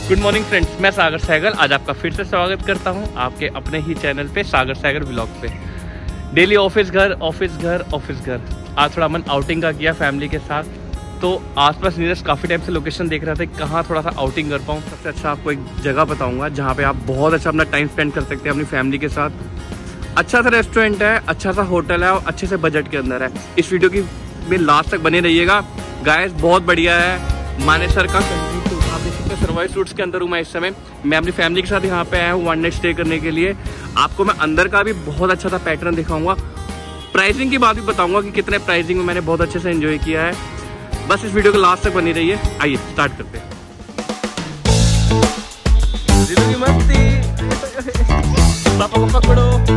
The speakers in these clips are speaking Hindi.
गुड मॉर्निंग फ्रेंड्स, मैं सागर सहगल आज आपका फिर से स्वागत करता हूं आपके अपने ही चैनल पे सागर सहगल व्लॉग पे। डेली ऑफिस घर ऑफिस घर ऑफिस घर। आज थोड़ा मन आउटिंग का किया फैमिली के साथ, तो आसपास नियरेस्ट काफ़ी टाइम से लोकेशन देख रहा था कहाँ थोड़ा सा आउटिंग कर पाऊँ। सबसे अच्छा आपको एक जगह बताऊँगा जहाँ पर आप बहुत अच्छा अपना टाइम स्पेंड कर सकते हैं अपनी फैमिली के साथ। अच्छा सा रेस्टोरेंट है, अच्छा सा होटल है और अच्छे से बजट के अंदर है। इस वीडियो की में लास्ट तक बने रहिएगा गाइस, बहुत बढ़िया है। मानेसर का आप देख सकते हैं सर्वाइव सूट्स के अंदर हूँ मैं इस समय। मैं अपनी फैमिली के साथ यहाँ पे आया हूँ वन नाइट स्टे करने के लिए। आपको मैं अंदर का भी बहुत अच्छा सा पैटर्न दिखाऊंगा, प्राइसिंग की बात भी बताऊंगा कि कितने प्राइसिंग में मैंने बहुत अच्छे से एंजॉय किया है। बस इस वीडियो को लास्ट तक बनी रहिए। आइए स्टार्ट करते हैं। दिलों की मस्ती पापा को पकड़ो।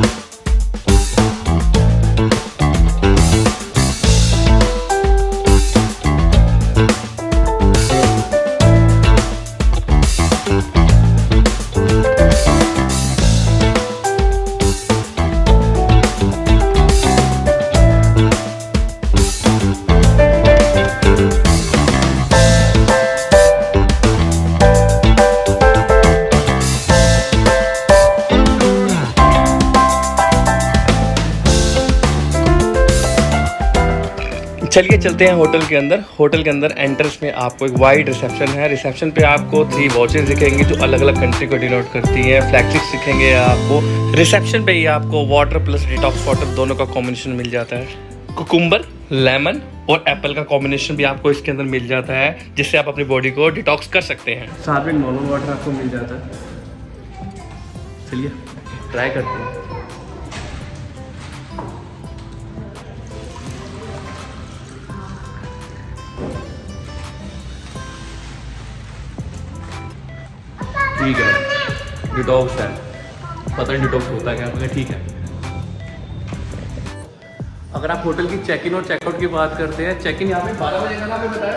चलिए चलते हैं होटल के अंदर। होटल के अंदर एंट्रेंस में आपको एक वाइड रिसेप्शन है। रिसेप्शन पे आपको 3 वॉचेस दिखेंगी जो अलग अलग कंट्री को डिनोट करती हैं। फ्लैगशिप्स दिखेंगे आपको। रिसेप्शन पे ही आपको वाटर प्लस डिटॉक्स वाटर दोनों का कॉम्बिनेशन मिल जाता है। कुकुम्बर, लेमन और एप्पल का कॉम्बिनेशन भी आपको इसके अंदर मिल जाता है, जिससे आप अपनी बॉडी को डिटॉक्स कर सकते हैं। साथ में नॉर्मल वाटर आपको मिल जाता है। चलिए ट्राई करते हैं। ठीक है, डिटॉक्स है, पता नहीं डिटॉक्स होता क्या, मगर ठीक है। अगर आप होटल की चेक इन और चेकआउट की बात करते हैं, चेक इन यहाँ पे 12 बजे का आपने बताया,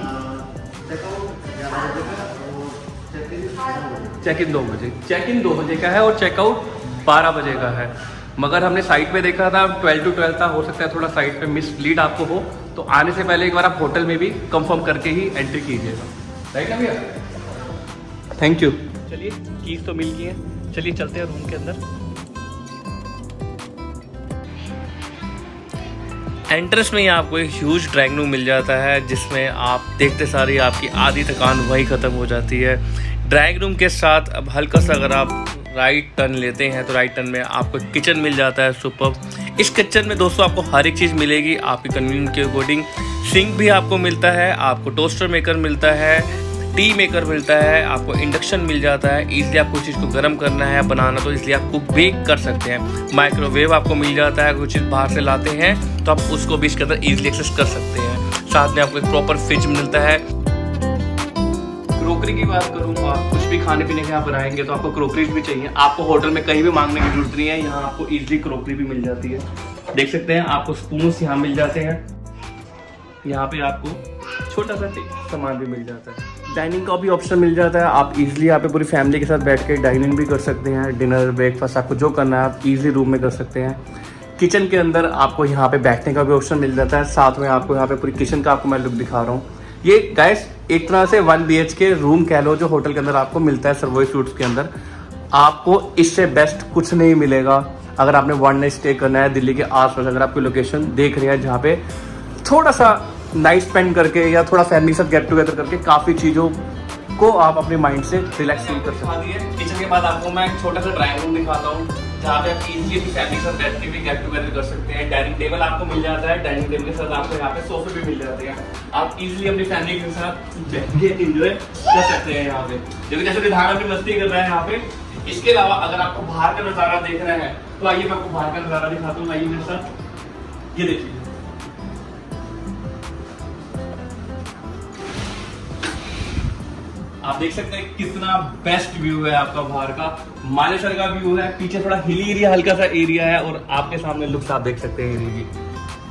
चेक इन 2 बजे, चेक इन 2 बजे का है और चेकआउट 12 बजे का है। मगर हमने साइट पे देखा था 12 to 12 था। हो सकता है थोड़ा साइट पे मिसलीड आपको हो, तो आने से पहले एक बार आप होटल में भी कंफर्म करके ही एंट्री कीजिएगा। राइट ना भैया? Thank you. चलिए कीज तो मिल गई है, चलिए चलते हैं रूम के अंदर। एंट्रेंस में ही आपको एक ह्यूज ड्राइंग रूम मिल जाता है, जिसमें आप देखते सारी आपकी आधी थकान वहीं ख़त्म हो जाती है। ड्राइंग रूम के साथ अब हल्का सा अगर आप राइट टर्न लेते हैं तो राइट टर्न में आपको किचन मिल जाता है। सुपर। इस किचन में दोस्तों आपको हर एक चीज़ मिलेगी आपकी कन्वीनियंस के अकॉर्डिंग। सिंक भी आपको मिलता है, आपको टोस्टर मेकर मिलता है, टी मेकर मिलता है, आपको इंडक्शन मिल जाता है। इजीली आपको चीज़ को गर्म करना है, बनाना तो इसलिए आपको बेक कर सकते हैं। माइक्रोवेव आपको मिल जाता है, कुछ चीज़ बाहर से लाते हैं तो आप उसको भी इसके अंदर इजीली एक्सेस कर सकते हैं। साथ में आपको एक प्रॉपर फ्रिज मिलता है। क्रोकरी की बात करूँ, आप कुछ भी खाने पीने के यहाँ बनाएंगे तो आपको क्रोकरीज भी चाहिए। आपको होटल में कहीं भी मांगने की जरूरत नहीं है, यहाँ आपको ईजिली क्रोकरी भी मिल जाती है। देख सकते हैं आपको स्पून यहाँ मिल जाते हैं। यहाँ पे आपको छोटा सा सामान भी मिल जाता है। डाइनिंग का भी ऑप्शन मिल जाता है। आप इजीली यहाँ पे पूरी फैमिली के साथ बैठ के डाइनिंग भी कर सकते हैं। डिनर, ब्रेकफास्ट आपको जो करना है आप इजीली रूम में कर सकते हैं। किचन के अंदर आपको यहाँ पे बैठने का भी ऑप्शन मिल जाता है। साथ में आपको यहाँ पे पूरी किचन का आपको मैं लुक दिखा रहा हूँ। ये गाइस एक तरह से 1 BHK रूम कह लो जो होटल के अंदर आपको मिलता है सर्वाइव सूट्स के अंदर। आपको इससे बेस्ट कुछ नहीं मिलेगा। अगर आपने वन नाइट स्टे करना है दिल्ली के आसपास, अगर आपकी लोकेशन देख रही है जहाँ पे थोड़ा सा नाइट स्पेंड करके या थोड़ा फैमिली के साथ गेट टुगेदर करके काफ़ी चीज़ों को आप अपने माइंड से रिलैक्स फील कर सकते हैं। किचन के बाद आपको मैं एक छोटा सा ड्राइंग रूम दिखाता हूँ जहाँ पे आप इजीली अपनी फैमिली के साथ बैठ के भी गेट टुगेदर कर सकते हैं। डाइनिंग टेबल आपको मिल जाता है, डाइनिंग टेबल के साथ आपको यहाँ पे सोफे भी मिल जाते हैं। आप इजीली अपनी फैमिली के साथ बैठ के एंजॉय कर सकते हैं यहाँ पे। देखो जैसे विधान अपनी मस्ती कर रहा है यहाँ पे। इसके अलावा अगर आपको बाहर का नज़ारा देख रहे हैं तो आइए मैं आपको बाहर का नज़ारा दिखाता हूँ। आइए मेरे साथ, ये देखिए आप देख सकते हैं कितना बेस्ट व्यू है आपका बाहर का। मानेसर का व्यू है, पीछे थोड़ा हिली एरिया, हल्का सा एरिया है और आपके सामने लुक्स आप देख सकते हैं एरिया की।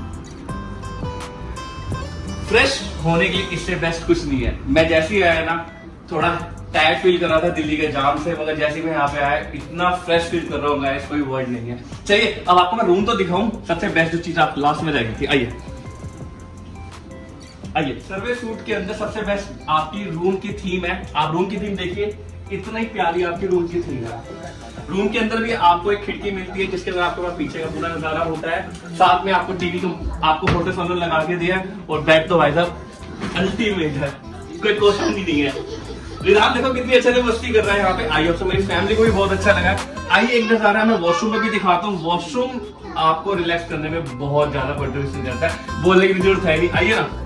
फ्रेश होने के लिए इससे बेस्ट कुछ नहीं है। मैं जैसे ही आया ना थोड़ा टायर्ड फील कर रहा था दिल्ली के जाम से, मगर जैसे मैं यहाँ पे आया इतना फ्रेश फील कर रहा हूँ गाइस, कोई वर्ड नहीं है। चलिए अब आपको मैं रूम तो दिखाऊं। सबसे बेस्ट जो चीज आप लास्ट में जाएगी थी, आइए आइए, सर्वे सूट के अंदर सबसे बेस्ट आपकी रूम की थीम है। आप रूम की थीम देखिए, इतना ही प्यारी आपकी रूम की थीम है। रूम के अंदर भी आपको एक खिड़की मिलती है जिसके अंदर आपके पास पीछे का पूरा नजारा होता है। साथ में आपको टीवी तो आपको फोटो सोनर लगा के दिया है, और बेड तो भाई साहब अल्टीमेट है, कोई क्वेश्चन ही नहीं है। रिजान देखो कितनी अच्छे से मस्ती कर रहा है यहाँ पे। आइए, तो मेरी फैमिली को भी बहुत अच्छा लगा। आइए एक नजारा मैं वॉशरूम में भी दिखाता हूँ। वॉशरूम आपको रिलैक्स करने में बहुत ज्यादा कंट्रीब्यूशन करता है, बोलने की जरूरत है नहीं। आइए ना।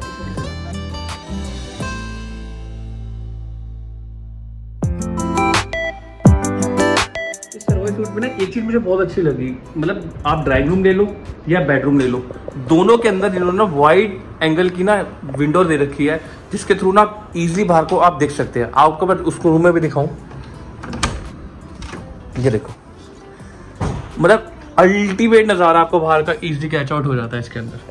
सूट में ना एक चीज मुझे बहुत अच्छी लगी, मतलब आप ड्राइंग रूम ले लो या बेडरूम ले लो, दोनों के अंदर इन्होंने ना वाइड एंगल की ना विंडो दे रखी है, जिसके थ्रू ना इजीली बाहर को आप देख सकते हैं। आपको मैं उसको रूम में भी दिखाऊं, ये देखो, मतलब अल्टीमेट नजारा आपको बाहर का इजीली कैच आउट हो जाता है इसके अंदर।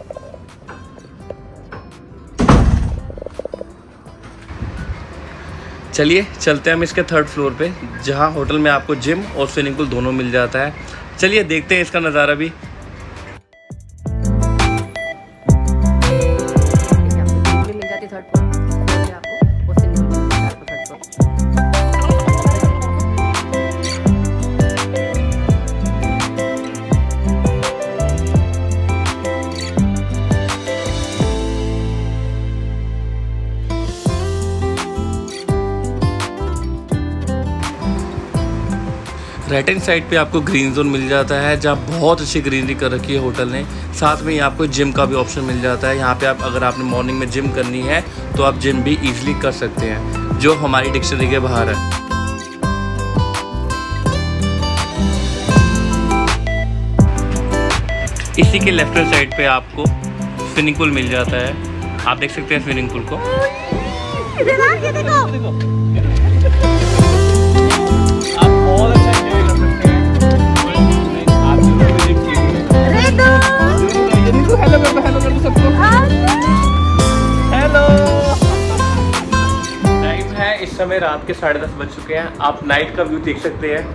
चलिए चलते हैं हम इसके 3rd फ्लोर पे, जहां होटल में आपको जिम और स्विमिंग पूल दोनों मिल जाता है। चलिए देखते हैं इसका नज़ारा भी। मिल जाती 3rd floor right hand side पे आपको ग्रीन जोन मिल जाता है, जहाँ बहुत अच्छी ग्रीनरी कर रखी है होटल ने। साथ में आपको जिम का भी ऑप्शन मिल जाता है। यहाँ पे आप अगर आपने मॉर्निंग में जिम करनी है तो आप जिम भी इजीली कर सकते हैं, जो हमारी डिक्शनरी के बाहर है। इसी के लेफ्ट हैंड साइड पे आपको स्विमिंग पूल मिल जाता है। आप देख सकते हैं स्विमिंग पूल को। टाइम है इस समय रात के 10:30 बज चुके हैं। आप नाइट का व्यू देख सकते हैं।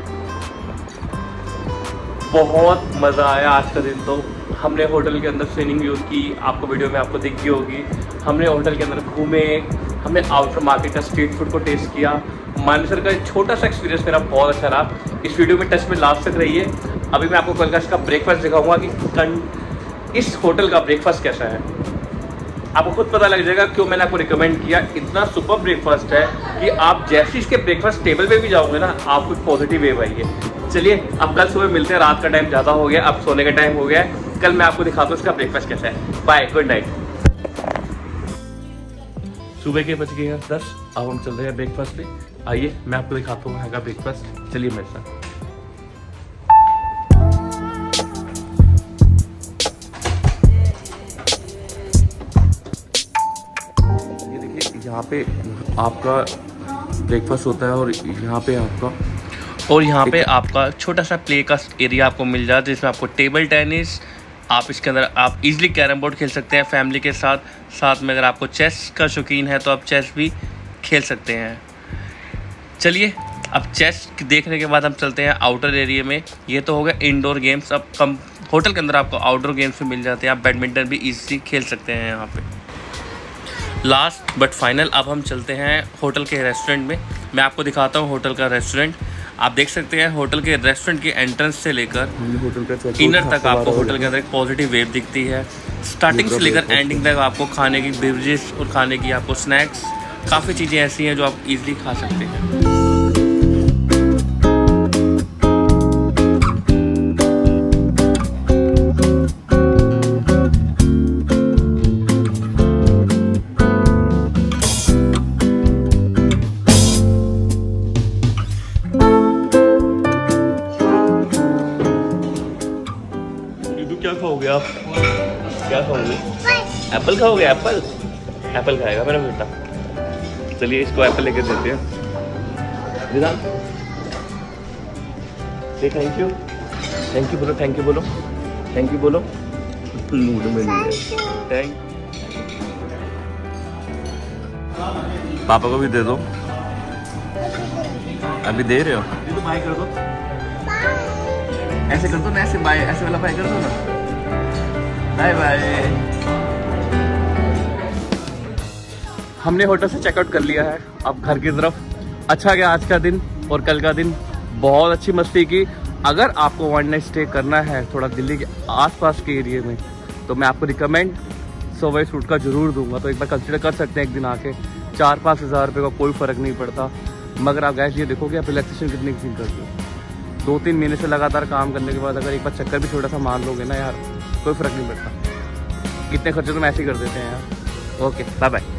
बहुत मजा आया आज का दिन। तो हमने होटल के अंदर स्विमिंग यूज की, आपको वीडियो में आपको दिख गई होगी। हमने होटल के अंदर घूमे, हमने आउटर मार्केट का स्ट्रीट फूड को टेस्ट किया। मानेसर का एक छोटा सा एक्सपीरियंस मेरा बहुत अच्छा रहा। इस वीडियो में टच में लास्ट तक रहिए। अभी मैं आपको कल का इसका ब्रेकफास्ट दिखाऊंगा कि इस होटल का ब्रेकफास्ट कैसा है। आपको खुद पता लग जाएगा क्यों मैंने आपको रिकमेंड किया। इतना सुपर ब्रेकफास्ट है कि आप जैसे इसके ब्रेकफास्ट टेबल पे भी जाओगे ना, आपको पॉजिटिव वेव आएगी। चलिए अब कल सुबह मिलते हैं। रात का टाइम ज़्यादा हो गया, अब सोने का टाइम हो गया है। कल मैं आपको दिखाता हूँ इसका ब्रेकफास्ट कैसा है। Bye, good night. सुबह के बज गए हैं 10। अब हम चल रहे हैं ब्रेकफास्ट पे। आइए मैं आपको दिखाता हूँ यहाँ का ब्रेकफास्ट। चलिए मेरे साथ। ये देखिए, यहाँ पे आपका ब्रेकफास्ट होता है और यहाँ पे आपका छोटा सा प्ले का एरिया आपको मिल जाता है, जिसमें आपको टेबल टेनिस, आप इसके अंदर आप इजीली कैरम बोर्ड खेल सकते हैं फैमिली के साथ। साथ में अगर आपको चेस का शौकीन है तो आप चेस भी खेल सकते हैं। चलिए अब चेस देखने के बाद हम चलते हैं आउटर एरिया में। ये तो हो गया इंडोर गेम्स। अब होटल के अंदर आपको आउटडोर गेम्स भी मिल जाते हैं। आप बैडमिंटन भी इजीली खेल सकते हैं यहाँ पे। लास्ट बट फाइनल, अब हम चलते हैं होटल के रेस्टोरेंट में। मैं आपको दिखाता हूँ होटल का रेस्टोरेंट। आप देख सकते हैं होटल के रेस्टोरेंट के एंट्रेंस से लेकर इनर तक आपको होटल के अंदर एक पॉजिटिव वेव दिखती है। स्टार्टिंग से लेकर एंडिंग तक आपको खाने की बेवरेजेस और खाने की आपको स्नैक्स, काफ़ी चीज़ें ऐसी हैं जो आप इजीली खा सकते हैं। क्या खाओगे आप? क्या खाओगे? एप्पल खाओगे? एप्पल खाएगा मेरा बेटा। चलिए इसको एप्पल लेके देते हैं। विधान से थैंक यू बोलो, थैंक यू बोलो। मूड में नहीं है। थैंक। पापा को भी दे दो। अभी दे रहे हो? तो बाय कर दो। ऐसे कर दो ना, ऐसे बाय, ऐसे वाला बाय कर दो ना। Bye bye. हमने होटल से चेकआउट कर लिया है, अब घर की तरफ। अच्छा गया आज का दिन और कल का दिन, बहुत अच्छी मस्ती की। अगर आपको वन नाइट स्टे करना है थोड़ा दिल्ली के आसपास के एरिया में, तो मैं आपको रिकमेंड सोवे सूट का जरूर दूंगा। तो एक बार कंसिडर कर सकते हैं एक दिन आके। 4-5 हज़ार रुपये का कोई फ़र्क नहीं पड़ता। मगर आप गैस ये देखोगे आप रिलैक्सेशन कितनी फील करते हो। 2-3 महीने से लगातार काम करने के बाद अगर एक बार चक्कर भी छोटा सा मार लोगे ना यार, कोई फ़र्क नहीं पड़ता। कितने खर्चे तो हम ऐसे ही कर देते हैं यार। Okay, bye bye.